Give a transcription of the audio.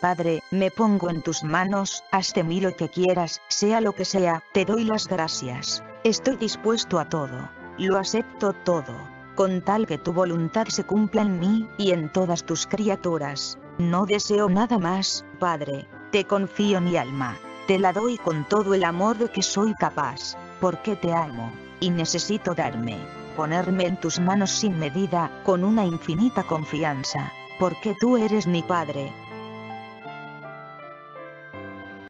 Padre, me pongo en tus manos, haz de mí lo que quieras, sea lo que sea, te doy las gracias. Estoy dispuesto a todo. Lo acepto todo, con tal que tu voluntad se cumpla en mí y en todas tus criaturas. No deseo nada más, Padre. Te confío mi alma. Te la doy con todo el amor de que soy capaz, porque te amo, y necesito ponerme en tus manos sin medida, con una infinita confianza, porque tú eres mi Padre,